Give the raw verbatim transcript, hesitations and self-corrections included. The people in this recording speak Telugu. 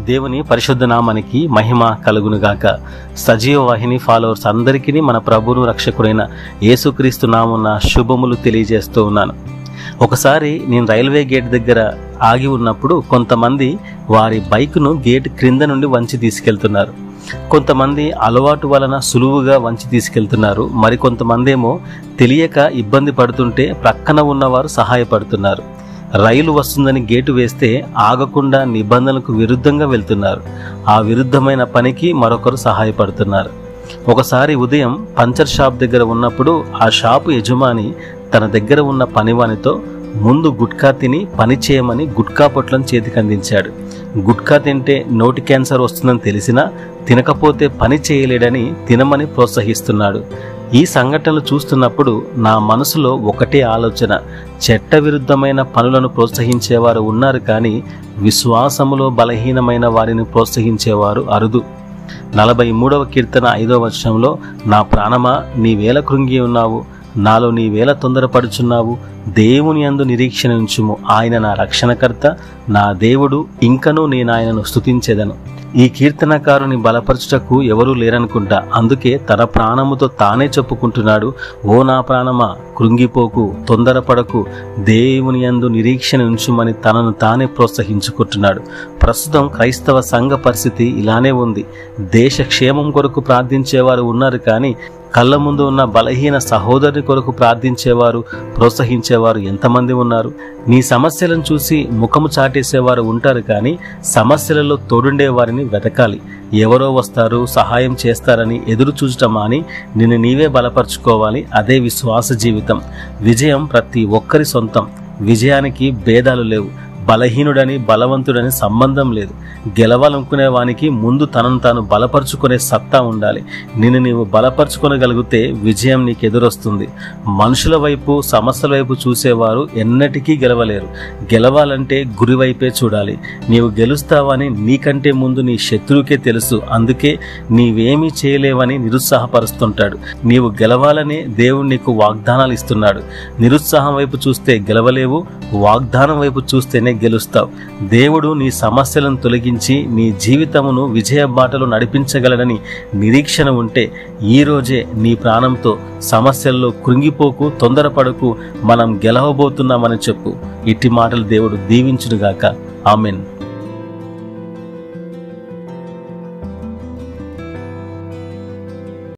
దేవుని పరిశుద్ధ నామానికి మహిమ కలుగునుగాక. సజీవ వాహిని ఫాలోవర్స్ అందరికీ మన ప్రభువును రక్షకుడైన యేసుక్రీస్తు నామమున శుభములు తెలియజేస్తూ ఉన్నాను. ఒకసారి నేను రైల్వే గేట్ దగ్గర ఆగి ఉన్నప్పుడు కొంతమంది వారి బైక్ను గేట్ క్రింద నుండి వంచి తీసుకెళ్తున్నారు. కొంతమంది అలవాటు వలన సులువుగా వంచి తీసుకెళ్తున్నారు. మరికొంతమంది ఏమో తెలియక ఇబ్బంది పడుతుంటే ప్రక్కన ఉన్నవారు సహాయపడుతున్నారు. రైలు వస్తుందని గేటు వేస్తే ఆగకుండా నిబంధనలకు విరుద్ధంగా వెళ్తున్నారు. ఆ విరుద్ధమైన పనికి మరొకరు సహాయపడుతున్నారు. ఒకసారి ఉదయం పంచర్ షాప్ దగ్గర ఉన్నప్పుడు ఆ షాపు యజమాని తన దగ్గర ఉన్న పనివానితో ముందు గుట్కా తిని పని చేయమని గుట్కా పొట్లను చేతికి అందించాడు. గుట్కా తింటే నోటి క్యాన్సర్ వస్తుందని తెలిసినా తినకపోతే పని చేయలేడని తినమని ప్రోత్సహిస్తున్నాడు. ఈ సంఘటనలు చూస్తున్నప్పుడు నా మనసులో ఒకటే ఆలోచన, చట్ట విరుద్ధమైన పనులను ప్రోత్సహించేవారు ఉన్నారు, కానీ విశ్వాసములో బలహీనమైన వారిని ప్రోత్సహించేవారు అరుదు. నలభై మూడవ కీర్తన ఐదవ వచనంలో, నా ప్రాణమా నీవేళ కృంగి ఉన్నావు, నాలో నీవేళ తొందరపడుచున్నావు, దేవుని యందు నిరీక్షణ ఉంచుము, ఆయన నా రక్షణకర్త, నా దేవుడు, ఇంకనూ నేను ఆయనను స్తుతించెదను. ఈ కీర్తనకారుని బలపరచుటకు ఎవరూ లేరనుకుంటా, అందుకే తన ప్రాణముతో తానే చెప్పుకుంటున్నాడు, ఓ నా ప్రాణమా కృంగిపోకు, తొందరపడకు, దేవుని యందు నిరీక్షణ ఉంచుమని తనను తానే ప్రోత్సహించుకుంటున్నాడు. ప్రస్తుతం క్రైస్తవ సంఘ పరిస్థితి ఇలానే ఉంది. దేశ క్షేమం కొరకు ప్రార్థించేవారు ఉన్నారు, కానీ కళ్ళ ముందు ఉన్న బలహీన సహోదరుని కొరకు ప్రార్థించేవారు, ప్రోత్సహించేవారు ఎంతమంది ఉన్నారు? నీ సమస్యలను చూసి ముఖము చాటేసేవారు ఉంటారు, కానీ సమస్యలలో తోడుండే వారిని వెతకాలి. ఎవరో వస్తారు, సహాయం చేస్తారని ఎదురు చూడటం మాని నిన్ను నీవే బలపరుచుకోవాలి. అదే విశ్వాస జీవితం. విజయం ప్రతి ఒక్కరి సొంతం. విజయానికి భేదాలు లేవు. బలహీనుడని బలవంతుడని సంబంధం లేదు. గెలవాలనుకునే వానికి ముందు తనను తాను బలపరుచుకునే సత్తా ఉండాలి. నిన్ను నీవు బలపరుచుకోగలిగితే విజయం నీకు ఎదురొస్తుంది. మనుషుల వైపు, సమస్యల వైపు చూసేవారు ఎన్నటికీ గెలవలేరు. గెలవాలంటే గురి వైపే చూడాలి. నీవు గెలుస్తావని నీకంటే ముందు నీ శత్రువుకే తెలుసు. అందుకే నీవేమీ చేయలేవని నిరుత్సాహపరుస్తుంటాడు. నీవు గెలవాలనే దేవుడు నీకు వాగ్దానాలు ఇస్తున్నాడు. నిరుత్సాహం వైపు చూస్తే గెలవలేవు, వాగ్దానం వైపు చూస్తేనే గెలుస్తావు. దేవుడు నీ సమస్యలను తొలగించి నీ జీవితమును విజయ బాటలో నడిపించగలడని నిరీక్షణ ఉంటే ఈ రోజే నీ ప్రాణంతో సమస్యల్లో కృంగిపోకు, తొందరపడకు, మనం గెలవబోతున్నామని చెప్పు. ఇట్టి మాటలు దేవుడు దీవించునుగాక. ఆమెన్.